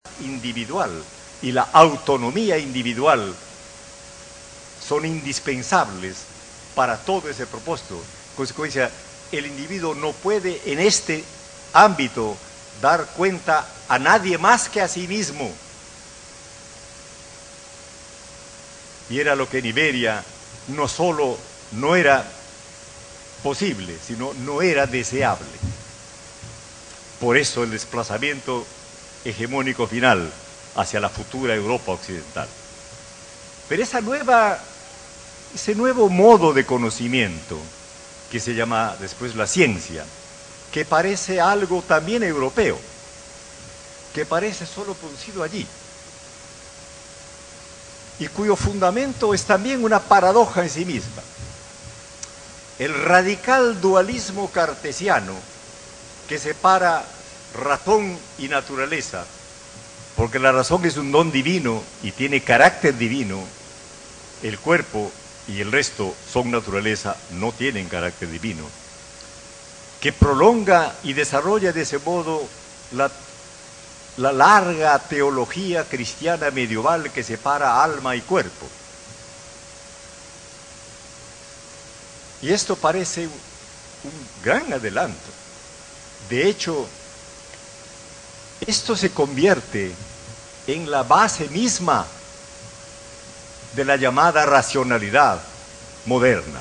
individual y la autonomía individual son indispensables para todo ese propósito. En consecuencia, el individuo no puede en este ámbito dar cuenta a nadie más que a sí mismo. Y era lo que en Iberia no solo no era posible, sino no era deseable. Por eso el desplazamiento hegemónico final hacia la futura Europa occidental. Pero ese nuevo modo de conocimiento, que se llama después la ciencia, que parece algo también europeo, que parece solo producido allí, y cuyo fundamento es también una paradoja en sí misma. El radical dualismo cartesiano que separa razón y naturaleza, porque la razón es un don divino y tiene carácter divino, el cuerpo y el resto son naturaleza, no tienen carácter divino, que prolonga y desarrolla de ese modo la larga teología cristiana medieval que separa alma y cuerpo. Y esto parece un gran adelanto. De hecho, esto se convierte en la base misma de la llamada racionalidad moderna.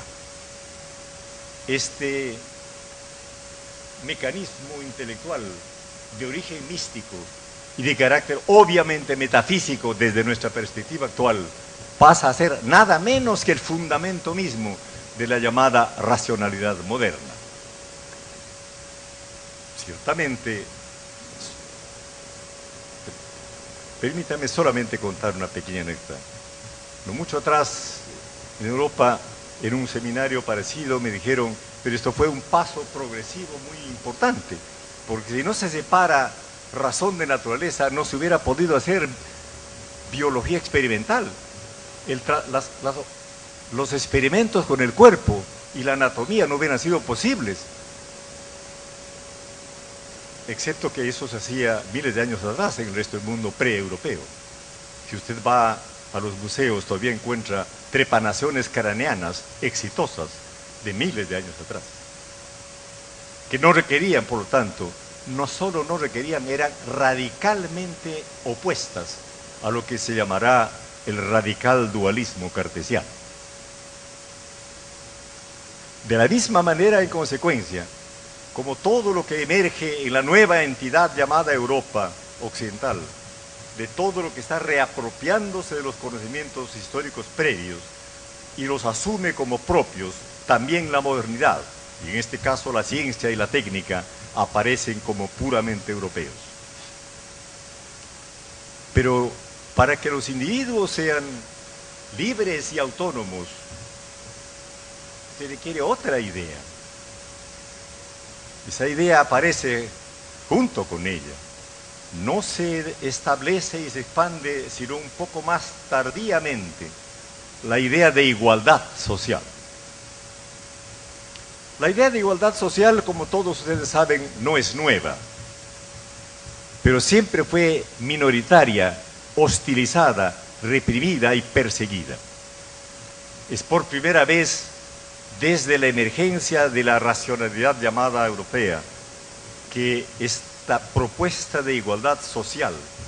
Este mecanismo intelectual de origen místico y de carácter obviamente metafísico desde nuestra perspectiva actual pasa a ser nada menos que el fundamento mismo de la llamada racionalidad moderna. Ciertamente, permítame solamente contar una pequeña anécdota. No mucho atrás, en Europa, en un seminario parecido, me dijeron, pero esto fue un paso progresivo muy importante, porque si no se separa razón de naturaleza, no se hubiera podido hacer biología experimental. Los experimentos con el cuerpo y la anatomía no hubieran sido posibles, excepto que eso se hacía miles de años atrás en el resto del mundo pre-europeo. Si usted va a los museos, todavía encuentra trepanaciones craneanas exitosas de miles de años atrás, que no requerían, por lo tanto, no solo no requerían, eran radicalmente opuestas a lo que se llamará el radical dualismo cartesiano. De la misma manera, en consecuencia, como todo lo que emerge en la nueva entidad llamada Europa occidental, de todo lo que está reapropiándose de los conocimientos históricos previos y los asume como propios, también la modernidad, y en este caso la ciencia y la técnica, aparecen como puramente europeos. Pero para que los individuos sean libres y autónomos, se requiere otra idea. Esa idea aparece junto con ella. No se establece y se expande sino un poco más tardíamente la idea de igualdad social. La idea de igualdad social, como todos ustedes saben, no es nueva, pero siempre fue minoritaria, hostilizada, reprimida y perseguida. Es por primera vez desde la emergencia de la racionalidad llamada europea que esta propuesta de igualdad social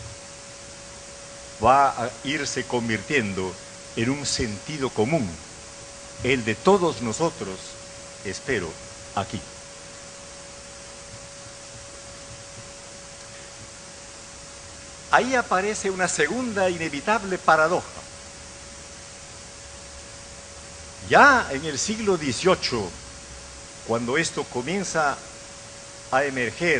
va a irse convirtiendo en un sentido común, el de todos nosotros, espero, aquí. Ahí aparece una segunda inevitable paradoja. Ya en el siglo XVIII, cuando esto comienza a emerger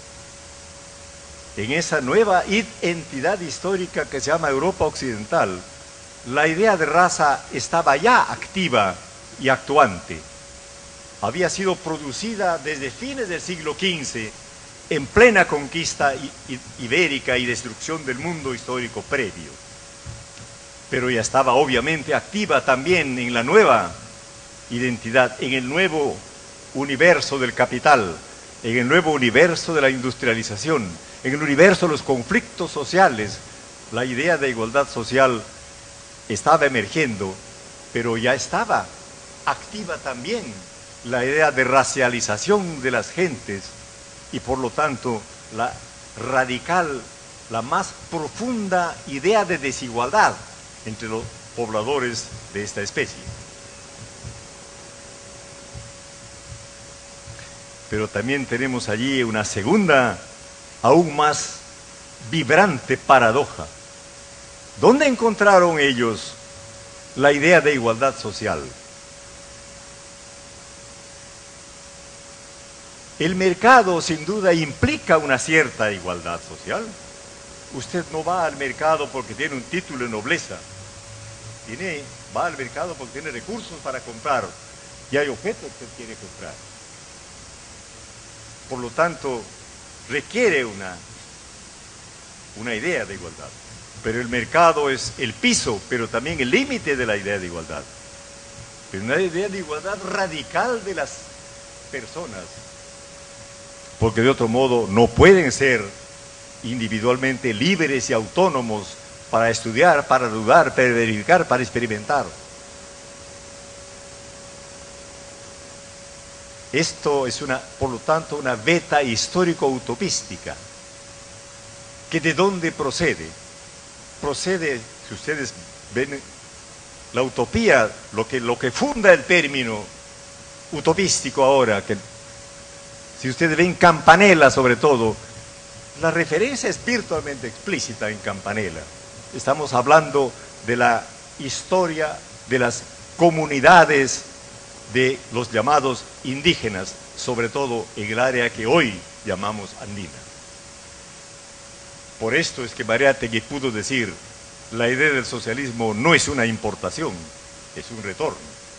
en esa nueva entidad histórica que se llama Europa Occidental, la idea de raza estaba ya activa y actuante. Había sido producida desde fines del siglo XV, en plena conquista ibérica y destrucción del mundo histórico previo. Pero ya estaba obviamente activa también en la nueva identidad, en el nuevo universo del capital, en el nuevo universo de la industrialización, en el universo de los conflictos sociales, la idea de igualdad social estaba emergiendo, pero ya estaba activa también la idea de racialización de las gentes y por lo tanto la radical, la más profunda idea de desigualdad entre los pobladores de esta especie. Pero también tenemos allí una segunda, aún más vibrante paradoja. ¿Dónde encontraron ellos la idea de igualdad social? El mercado sin duda implica una cierta igualdad social. Usted no va al mercado porque tiene un título de nobleza. Va al mercado porque tiene recursos para comprar y hay objetos que quiere comprar. Por lo tanto, requiere una idea de igualdad. Pero el mercado es el piso, pero también el límite de la idea de igualdad. Pero una idea de igualdad radical de las personas. Porque de otro modo no pueden ser individualmente libres y autónomos para estudiar, para dudar, para verificar, para experimentar. Esto es por lo tanto, una veta histórico-utopística. ¿Que de dónde procede? Procede, si ustedes ven, la utopía, lo que funda el término utopístico ahora, que si ustedes ven Campanella sobre todo, la referencia es virtualmente explícita en Campanella. Estamos hablando de la historia de las comunidades de los llamados indígenas, sobre todo en el área que hoy llamamos andina. Por esto es que Mariátegui pudo decir, la idea del socialismo no es una importación, es un retorno.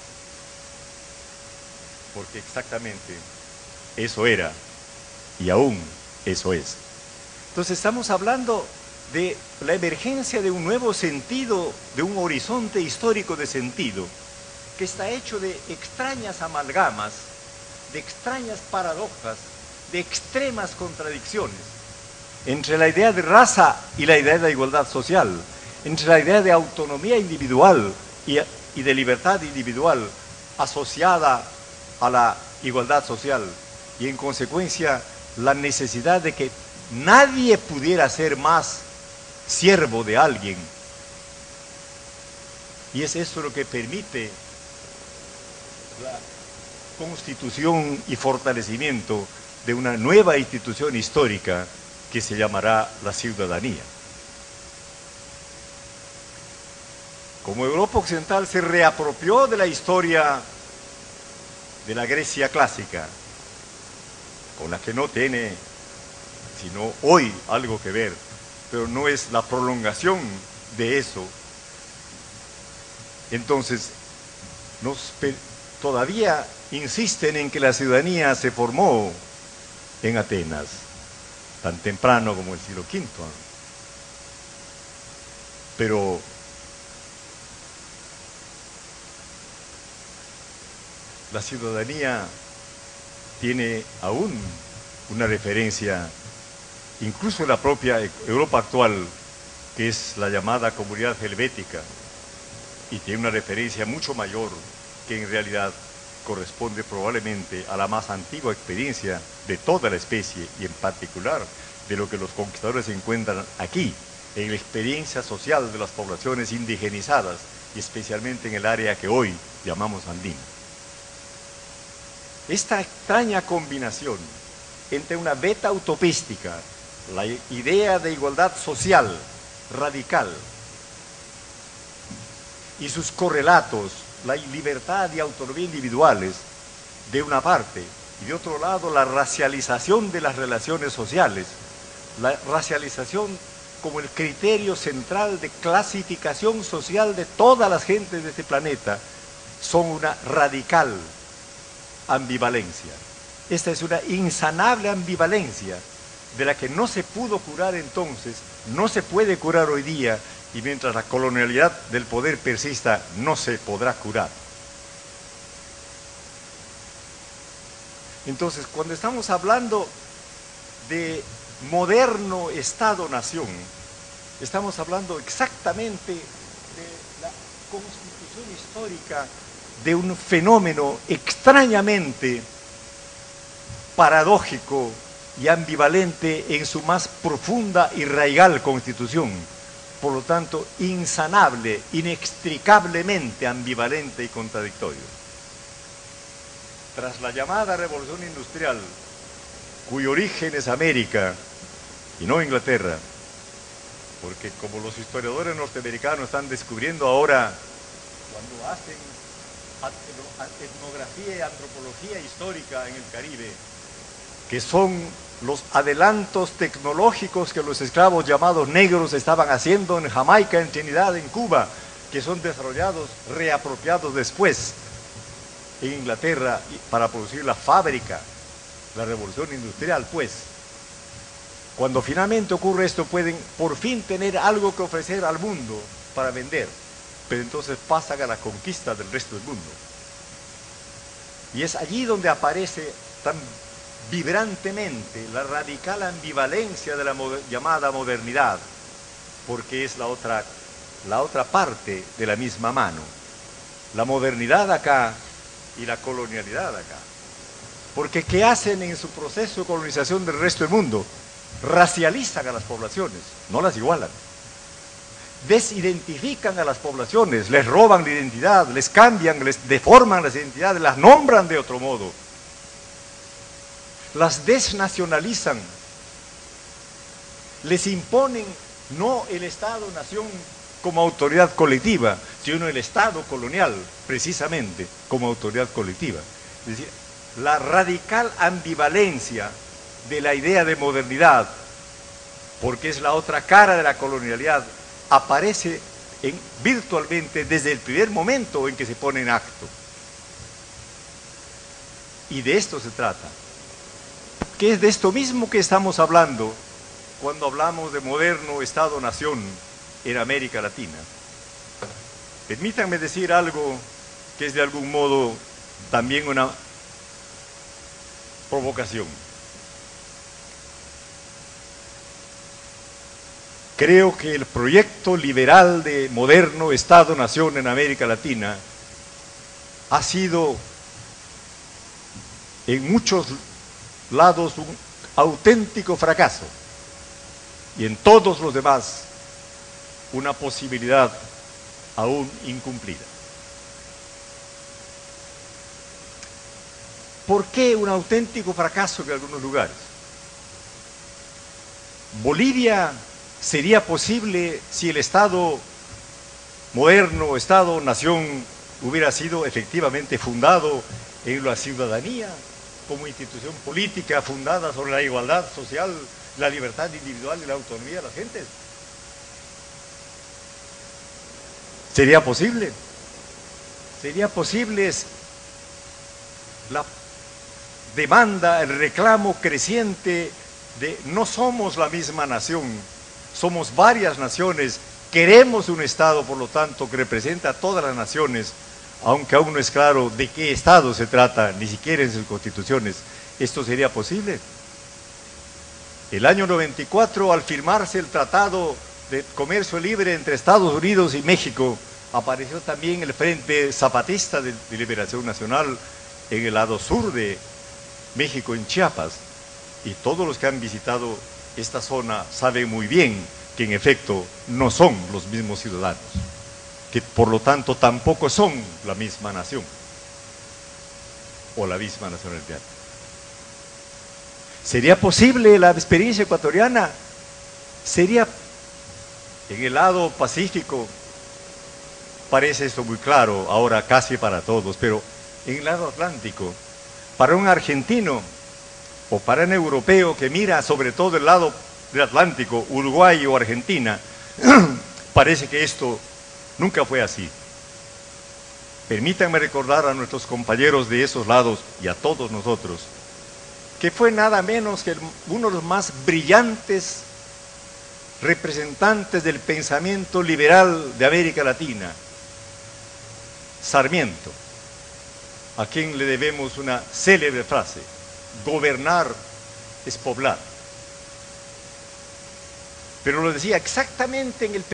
Porque exactamente eso era y aún eso es. Entonces estamos hablando de la emergencia de un nuevo sentido, de un horizonte histórico de sentido, que está hecho de extrañas amalgamas, de extrañas paradojas, de extremas contradicciones, entre la idea de raza y la idea de igualdad social, entre la idea de autonomía individual y de libertad individual asociada a la igualdad social, y en consecuencia la necesidad de que nadie pudiera ser más siervo de alguien. Y es eso lo que permite la constitución y fortalecimiento de una nueva institución histórica que se llamará la ciudadanía. Como Europa Occidental se reapropió de la historia de la Grecia clásica, con la que no tiene sino hoy algo que ver, pero no es la prolongación de eso, entonces todavía insisten en que la ciudadanía se formó en Atenas, tan temprano como el siglo V. Pero la ciudadanía tiene aún una referencia, incluso en la propia Europa actual, que es la llamada Comunidad Helvética, y tiene una referencia mucho mayor que en realidad corresponde probablemente a la más antigua experiencia de toda la especie y en particular de lo que los conquistadores encuentran aquí, en la experiencia social de las poblaciones indigenizadas y especialmente en el área que hoy llamamos andina. Esta extraña combinación entre una veta utopística, la idea de igualdad social radical y sus correlatos, la libertad y autonomía individuales, de una parte, y de otro lado la racialización de las relaciones sociales, la racialización como el criterio central de clasificación social de todas las gentes de este planeta, son una radical ambivalencia. Esta es una insanable ambivalencia de la que no se pudo curar entonces, no se puede curar hoy día, y mientras la colonialidad del poder persista, no se podrá curar. Entonces, cuando estamos hablando de moderno Estado-Nación, estamos hablando exactamente de la constitución histórica de un fenómeno extrañamente paradójico y ambivalente en su más profunda y radical constitución, por lo tanto insanable, inextricablemente ambivalente y contradictorio. Tras la llamada Revolución Industrial, cuyo origen es América y no Inglaterra, porque como los historiadores norteamericanos están descubriendo ahora, cuando hacen etnografía y antropología histórica en el Caribe, que son los adelantos tecnológicos que los esclavos llamados negros estaban haciendo en Jamaica, en Trinidad, en Cuba, que son desarrollados, reapropiados después en Inglaterra para producir la fábrica, la revolución industrial, pues. Cuando finalmente ocurre esto, pueden por fin tener algo que ofrecer al mundo para vender, pero entonces pasan a la conquista del resto del mundo. Y es allí donde aparece tan vibrantemente la radical ambivalencia de la llamada modernidad, porque es la otra parte de la misma mano. La modernidad acá y la colonialidad acá. Porque ¿qué hacen en su proceso de colonización del resto del mundo? Racializan a las poblaciones, no las igualan. Desidentifican a las poblaciones, les roban la identidad, les cambian, les deforman las identidades, las nombran de otro modo. Las desnacionalizan, les imponen no el Estado-Nación como autoridad colectiva, sino el Estado colonial, precisamente, como autoridad colectiva. Es decir, la radical ambivalencia de la idea de modernidad, porque es la otra cara de la colonialidad, aparece virtualmente desde el primer momento en que se pone en acto. Y de esto se trata. Que es de esto mismo que estamos hablando cuando hablamos de moderno Estado-Nación en América Latina. Permítanme decir algo que es de algún modo también una provocación. Creo que el proyecto liberal de moderno Estado-Nación en América Latina ha sido en muchos lados un auténtico fracaso y en todos los demás una posibilidad aún incumplida. ¿Por qué un auténtico fracaso en algunos lugares? Bolivia sería posible si el Estado moderno, Estado-Nación, hubiera sido efectivamente fundado en la ciudadanía, como institución política fundada sobre la igualdad social, la libertad individual y la autonomía de las gentes. ¿Sería posible? ¿Sería posible la demanda, el reclamo creciente de no somos la misma nación, somos varias naciones, queremos un Estado, por lo tanto, que representa a todas las naciones, aunque aún no es claro de qué Estado se trata, ni siquiera en sus constituciones? ¿Esto sería posible? El año 94, al firmarse el Tratado de Comercio Libre entre Estados Unidos y México, apareció también el Frente Zapatista de Liberación Nacional en el lado sur de México, en Chiapas, y todos los que han visitado esta zona saben muy bien que en efecto no son los mismos ciudadanos, que por lo tanto tampoco son la misma nación o la misma nacionalidad. ¿Sería posible la experiencia ecuatoriana? Sería, en el lado pacífico, parece esto muy claro ahora casi para todos, pero en el lado atlántico, para un argentino o para un europeo que mira sobre todo el lado del Atlántico, Uruguay o Argentina, parece que esto nunca fue así. Permítanme recordar a nuestros compañeros de esos lados y a todos nosotros que fue nada menos que uno de los más brillantes representantes del pensamiento liberal de América Latina, Sarmiento, a quien le debemos una célebre frase: gobernar es poblar. Pero lo decía exactamente en el